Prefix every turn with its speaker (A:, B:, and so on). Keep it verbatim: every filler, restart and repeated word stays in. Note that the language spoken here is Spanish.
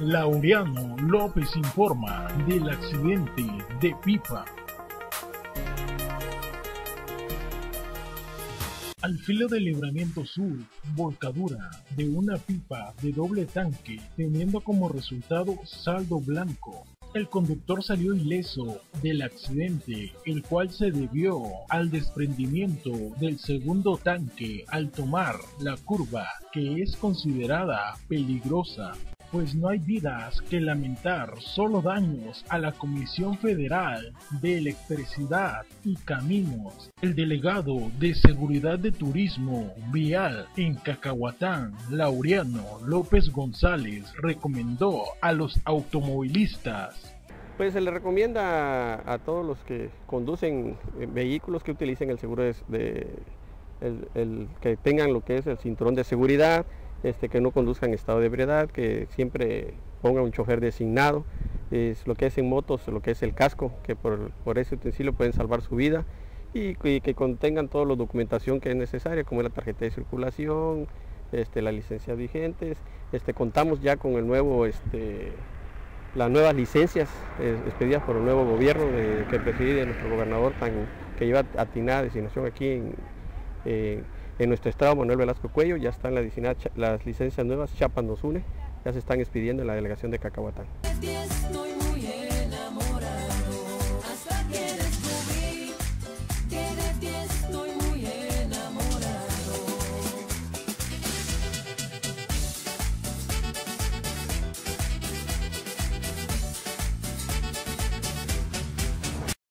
A: Laureano López informa del accidente de pipa. Al filo del Libramiento Sur, volcadura de una pipa de doble tanque, teniendo como resultado saldo blanco. El conductor salió ileso del accidente, el cual se debió al desprendimiento del segundo tanque al tomar la curva, que es considerada peligrosa, pues no hay vidas que lamentar, solo daños a la Comisión Federal de Electricidad y Caminos. El delegado de Seguridad de Turismo Vial en Cacahuatán, Laureano López González, recomendó a los automovilistas.
B: Pues se le recomienda a, a todos los que conducen vehículos que utilicen el seguro de, de el, el, que tengan lo que es el cinturón de seguridad, este, que no conduzcan en estado de ebriedad, que siempre pongan un chofer designado, es lo que es en motos, lo que es el casco, que por, por ese utensilio pueden salvar su vida, y, y que contengan toda la documentación que es necesaria, como la tarjeta de circulación, este, las licencias vigentes. Este, contamos ya con el nuevo, este, las nuevas licencias eh, expedidas por el nuevo gobierno de, que preside nuestro gobernador, tan, que lleva atinada designación aquí en, eh, en nuestro estado, Manuel Velasco Cuello. Ya están las, las licencias nuevas, Chiapas nos une, ya se están expidiendo en la delegación de Cacahuatán.